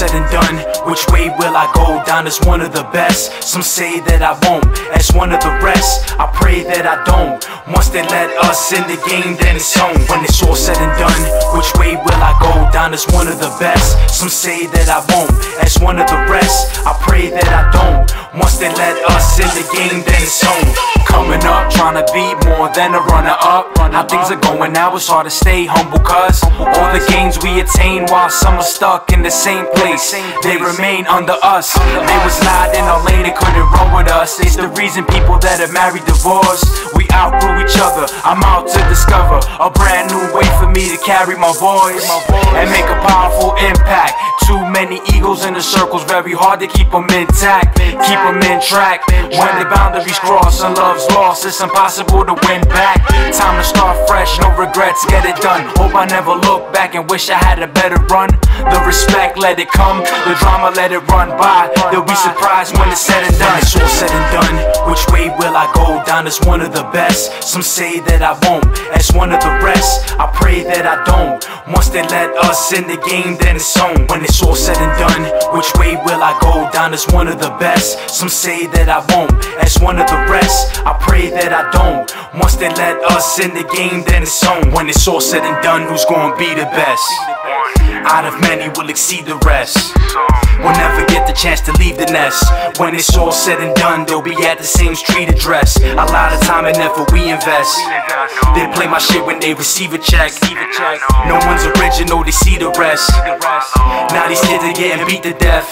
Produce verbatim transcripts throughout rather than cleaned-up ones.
said and done, which way will I go? Down as one of the best. Some say that I won't, as one of the rest. I pray that I don't. Once they let us in the game, then it's on. When it's all said and done, which way will I go? Down as one of the best. Some say that I won't, as one of the rest. I pray that I don't. Once they let us in the game, then it's on. Coming up, trying to be more than a runner-up. How things are going now, it's hard to stay humble, cause all the gains we attain, while some are stuck in the same place, they remain under us. They was not in our lane, they couldn't roll with us. It's the reason people that are married divorced. We outgrew each other, I'm out to discover a brand new way for me to carry my voice and make a powerful impact. Too many egos in the circles, very hard to keep them intact, keep them in track. When the boundaries cross and love's lost, it's impossible to win back. Time to start fresh, no regrets, get it done. Hope I never look back and wish I had a better run. The respect, let it come, the drama, let it run by. They'll be surprised when it's said and done. It's all said and done, which way will I go? Down as one of the best. Some say that I won't, as one of the rest. I pray that I don't. Once they let us in the game, then it's on. When it's all said and done, which way will I go? Down as one of the best. Some say that I won't, as one of the rest. I pray that I don't. Once they let us in the game, then it's on. When it's all said and done, who's gonna be the best? Out of many will exceed the rest. We'll never get the chance to leave the nest. When it's all said and done, they'll be at the same street address. A lot of time and effort we invest. They play my shit when they receive a check. No one's original, they see the rest. Now these kids are getting beat to death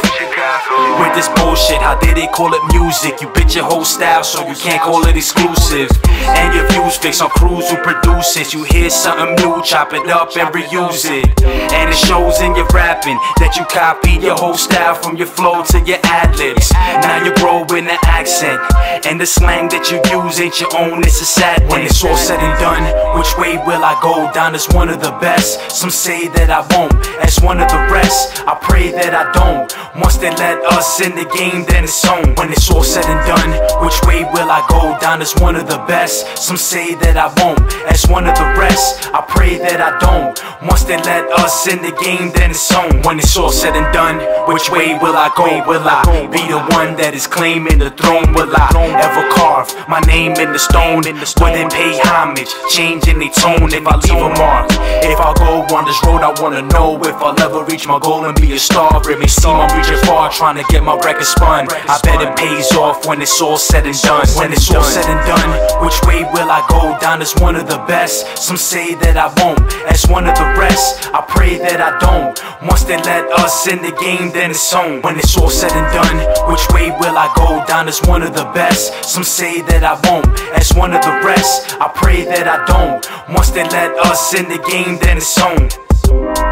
with this bullshit. How did they call it music? You bitch your whole style, so you can't call it exclusive. And your views fix on crews who produce it. You hear something new, chop it up and reuse it. And it shows in your rapping that you copied your whole style, from your flow to your ad-libs. Now you grow in the accent, and the slang that you use ain't your own, it's a sad thing. When it's all said and done, which way will I go? Down as one of the best. Some say that I won't, as one of the rest. I pray that I don't. Once they let us in the game, then it's on. When it's all said and done, which way will I go? Down as one of the best. Some say that I won't, as one of the rest. I pray that I don't. Once they let us in the game, then it's on. When it's all said and done, which way will I go? Will I be the one that is claiming the throne? Will I ever carve my name in the stone? Wouldn't pay homage, changing the tone if I leave a mark. If I go on this road, I wanna know if I'll ever reach my goal and be a star. It may seem I'm reaching far, trying to get my record spun. I bet it pays off when it's all said and done. When it's all said and done, which way will I go? Down as one of the best. Some say that I won't, as one of the rest. I pray that I don't. Once they let us in the game, then it's on. When it's all said and done, which way will I go? Down as one of the best. Some say that I won't, as one of the rest. I pray that I don't. Once they let us in the game, then it's on.